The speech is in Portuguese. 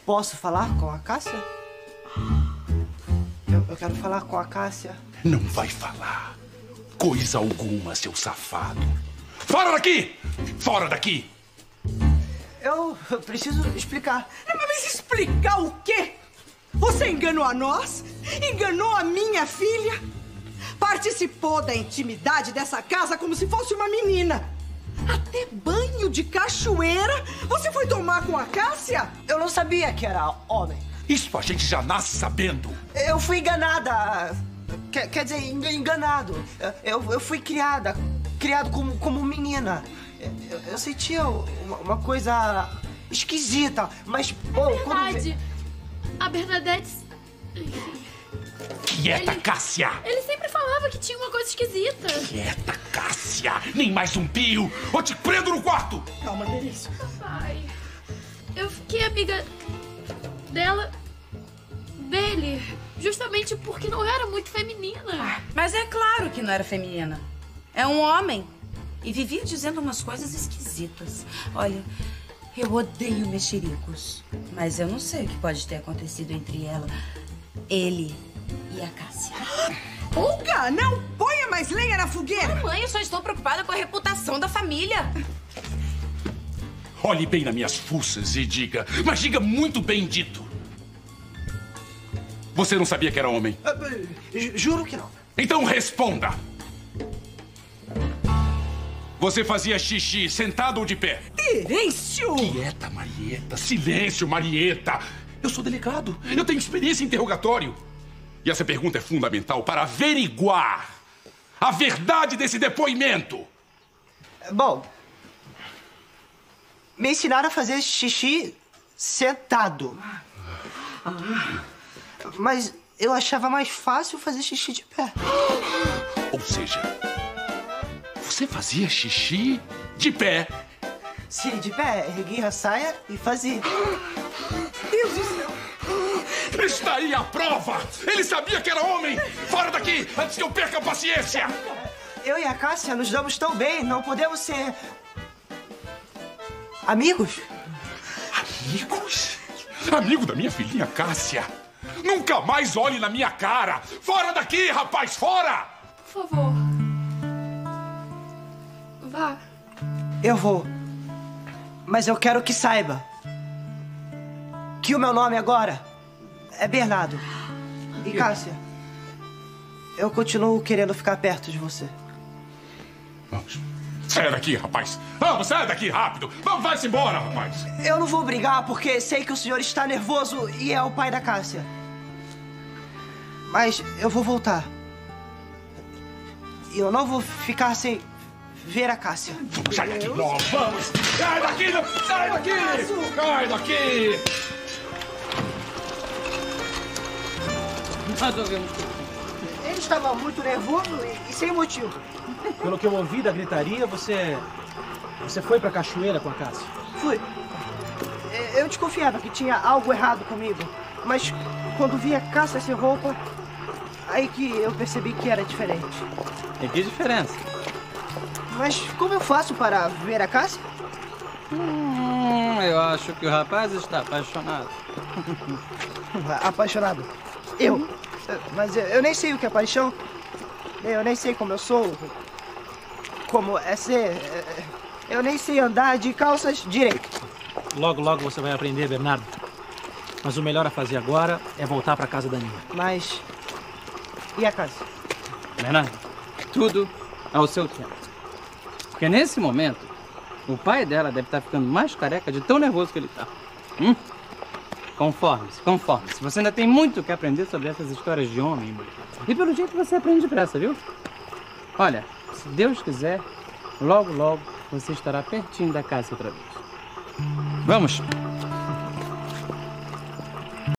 posso falar com a Cássia? Eu quero falar com a Cássia. Não vai falar coisa alguma, seu safado. Fora daqui! Fora daqui! Eu preciso explicar. Mas explicar o quê? Você enganou a nós? Enganou a minha filha? Participou da intimidade dessa casa como se fosse uma menina. Até banho de cachoeira você foi tomar com a Cássia? Eu não sabia que era homem. Isso a gente já nasce sabendo. Eu fui enganada. Quer dizer, enganado. Eu fui criado como menina. Eu sentia uma coisa esquisita, mas... Bom, verdade. A Bernadette... Quieta, Cássia! Ele sempre falava que tinha uma coisa esquisita. Quieta, Cássia! Nem mais um pio! Ou te prendo no quarto! Calma, Denise. Pai, eu fiquei amiga dele, justamente porque não era muito feminina. Mas é claro que não era feminina. É um homem. E vivia dizendo umas coisas esquisitas. Olha, eu odeio mexericos. Mas eu não sei o que pode ter acontecido entre ele e a Cássia. Olga, não ponha mais lenha na fogueira. Mãe, eu só estou preocupada com a reputação da família. Olhe bem nas minhas fuças e diga, mas diga muito bem dito. Você não sabia que era homem? Juro que não. Então responda. Você fazia xixi sentado ou de pé? Terêncio! Quieta, Marieta. Silêncio, Marieta. Eu sou delegado. Eu tenho experiência em interrogatório. E essa pergunta é fundamental para averiguar a verdade desse depoimento. Bom, me ensinaram a fazer xixi sentado. Mas eu achava mais fácil fazer xixi de pé. Ou seja, você fazia xixi de pé? Sim, de pé. Erguia a saia e fazia. Deus do céu! Está aí a prova! Ele sabia que era homem! Fora daqui, antes que eu perca a paciência! Eu e a Cássia nos damos tão bem, não podemos ser... amigos? Amigos? Amigo da minha filhinha Cássia? Nunca mais olhe na minha cara! Fora daqui, rapaz, fora! Por favor. Vá. Eu vou. Mas eu quero que saiba que o meu nome agora é Bernardo. E Cássia, eu continuo querendo ficar perto de você. Vamos. Saia daqui, rapaz. Vamos, saia daqui rápido. Vamos, vai-se embora, rapaz. Eu não vou brigar porque sei que o senhor está nervoso e é o pai da Cássia. Mas eu vou voltar. E eu não vou ficar sem ver a Cássia. Sai daqui, não, vamos. Sai daqui, sai daqui. Sai daqui. Nós ouvimos. Ele estava muito nervoso e sem motivo. Pelo que eu ouvi da gritaria, você foi pra cachoeira com a Cássia? Fui. Eu desconfiava que tinha algo errado comigo. Mas quando vi a Cássia sem roupa, aí que eu percebi que era diferente. E que diferença? Mas como eu faço para ver a Cássia? Eu acho que o rapaz está apaixonado. Apaixonado? Eu? Mas eu nem sei o que é paixão. Eu nem sei como eu sou. Como é ser... Eu nem sei andar de calças direito. Logo, logo você vai aprender, Bernardo. Mas o melhor a fazer agora é voltar para casa da Nina. Mas... e a Cássia? Bernardo, tudo ao seu tempo. Porque nesse momento, o pai dela deve estar ficando mais careca de tão nervoso que ele está. Conforme-se, conforme-se. Você ainda tem muito que aprender sobre essas histórias de homem, mulher. E pelo jeito você aprende depressa, viu? Olha, se Deus quiser, logo, logo você estará pertinho da casa outra vez. Vamos!